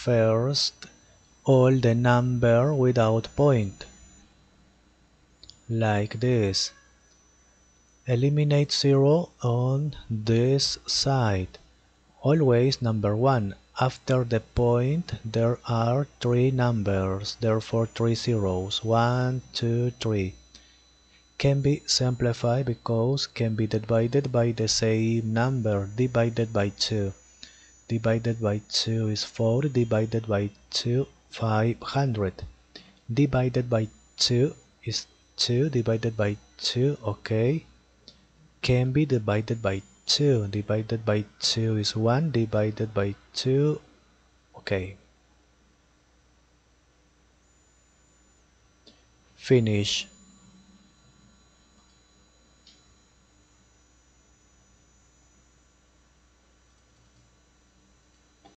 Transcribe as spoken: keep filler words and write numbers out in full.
first all the number without point, like this. Eliminate zero on this side. Always number one. After the point there are three numbers, therefore three zeros. One, two, three. Can be simplified because can be divided by the same number, divided by two. Divided by two is four, divided by two, five hundred. Divided by two is two, divided by two, okay. Can be divided by two, divided by two is one, divided by two, okay. Finish.